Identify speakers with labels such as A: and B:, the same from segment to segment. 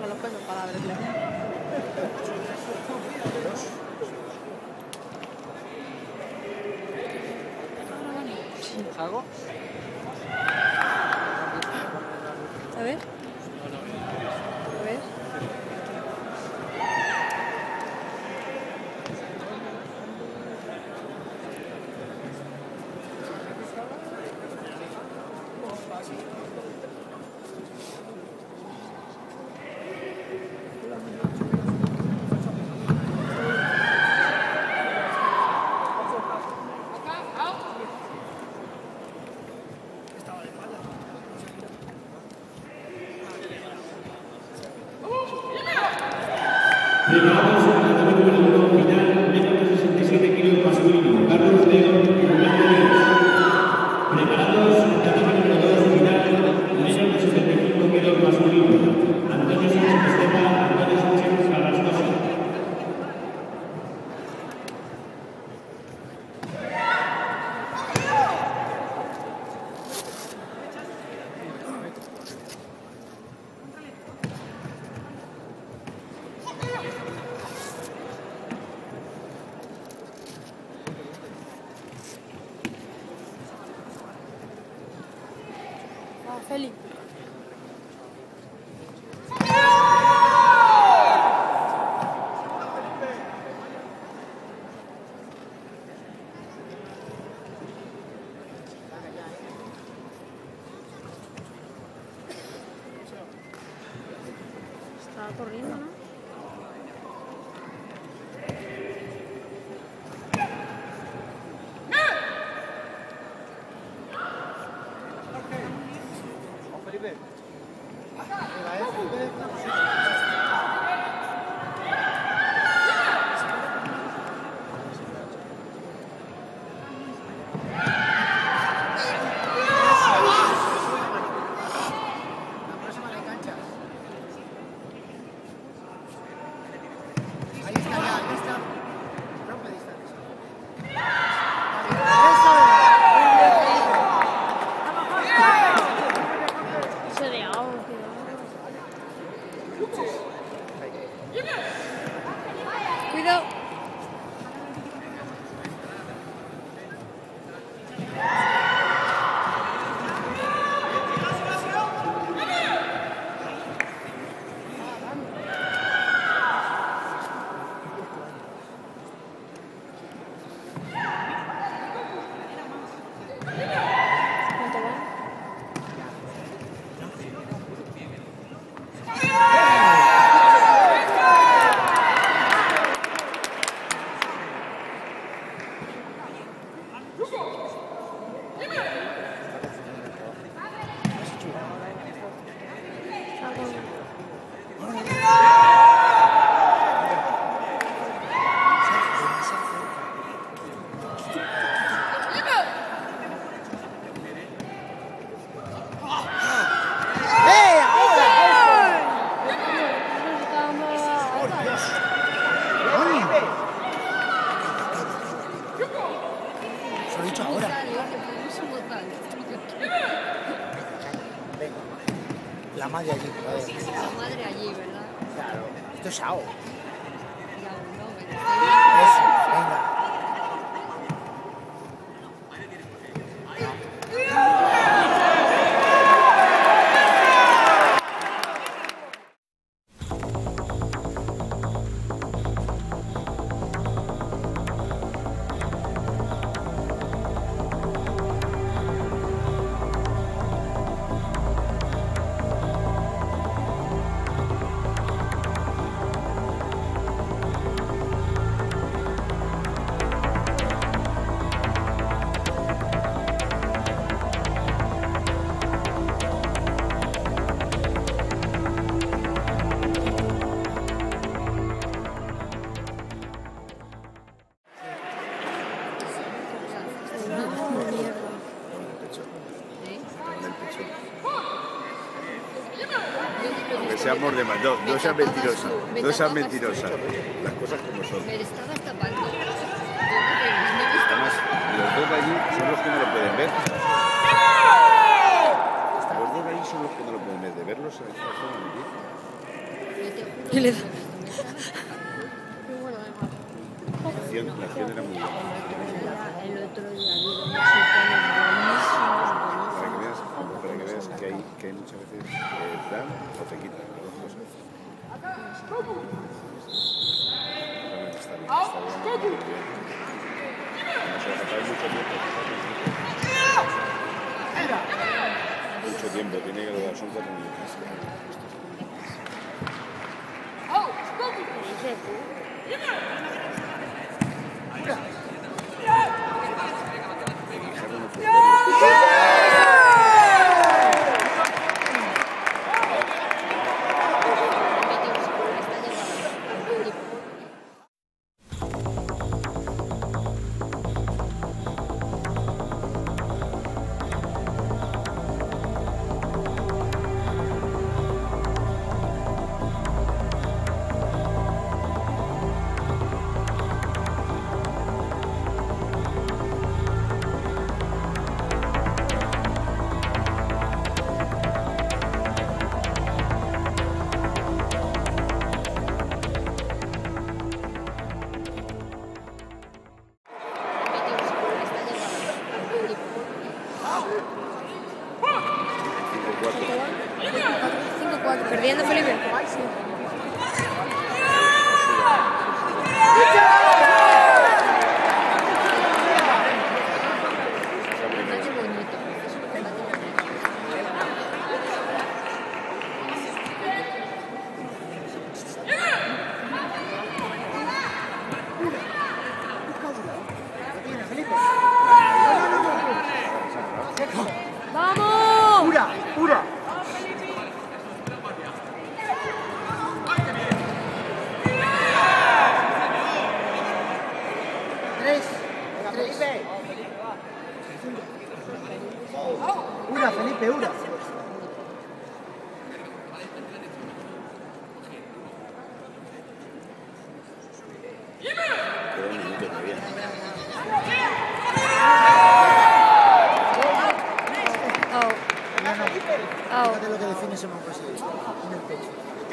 A: son los pesos para verle.
B: ¿Algo?
A: A ver. A ver.
C: Preparados para la etapa número 1 final, menos de 67 kilos masculino, Carlos León y Rubén Pérez. Preparados para la etapa número 2 final, menos de 75 kilos masculino, Antonio Sánchez Esteban, Antonio Sánchez Carrascosa.
A: Feli. Estaba corriendo, ¿no? Cuidado. ¿Cuánto va?
D: Se lo he dicho ahora. La madre allí.
A: La madre allí, ¿verdad?
D: Claro. Esto es AO.
A: Ya, no,
D: Eso, venga.
E: Que seamos de más, no seas mentirosa, no seas mentirosa, las cosas como son.
A: Me estabas tapando.
E: Además, los dos de allí son los que no lo pueden ver. Los dos de allí son los que no lo pueden ver, de verlos en esta zona de aquí.
A: Y le da.
E: La acción era muy buena.
A: El otro día vi unos
E: Para que veas que hay muchas veces dan o te quitan las dos cosas. Realmente está bien, muy bien. No se va a pasar mucho tiempo, tiene que durar, son 4 minutos.
A: Perdiendo, Felipe. ¡Vamos!
D: ¡Pura! ¡Pura! Una, Felipe, una.
E: Queda un minuto todavía.
D: Fíjate lo que define ese momento así, en el pecho.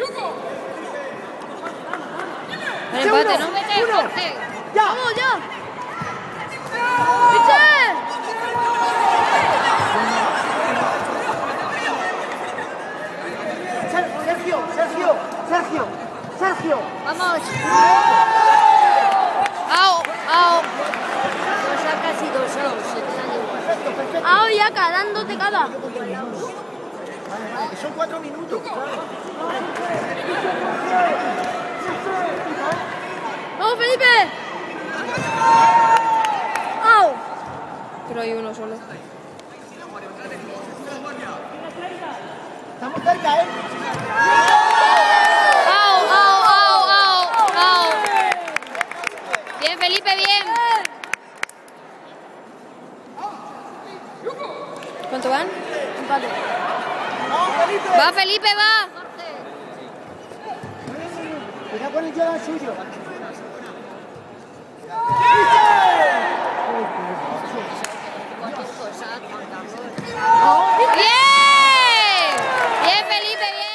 A: El empate, ¿no? ¡Vete!
D: ¡Ya!
A: ¡Vamos, ya!
D: Sergio.
A: ¡Vamos! ¡Au! ¡Au! Dos a casi 2-2. ¡Au, Yaka! ¡Dándote cada!
D: Que son 4 minutos.
A: ¡Vamos, Felipe! ¡Au! Pero hay uno solo.
D: Estamos cerca, ¿eh?
A: Bien, Felipe, bien. ¿Cuánto van? Empate. Va, Felipe, va.
D: Cuidado con el Jordan suyo.
A: ¡Bien! ¡Bien, Felipe, bien!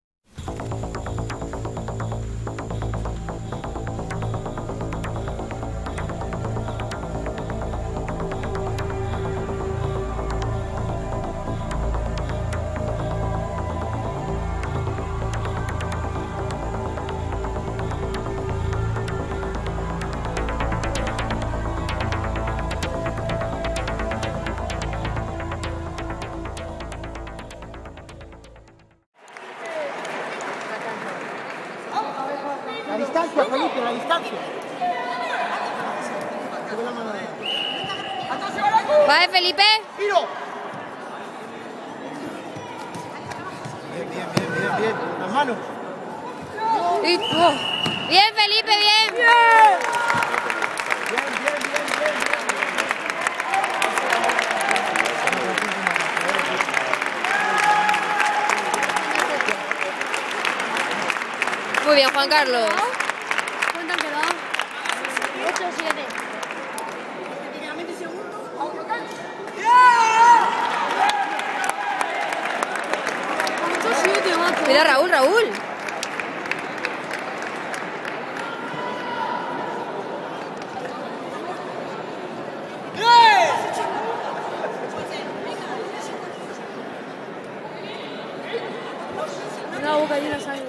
D: La distancia, Felipe, la distancia.
A: ¿Va, Felipe?
D: ¡Tiro! Bien. Las manos.
A: Bien, Felipe, bien.
D: Bien.
A: Muy bien, Juan Carlos.
B: ¿Cuánto han quedado?
A: 8-7.
B: Literalmente segundo.
A: Mira, Raúl. La boca llena de sangre.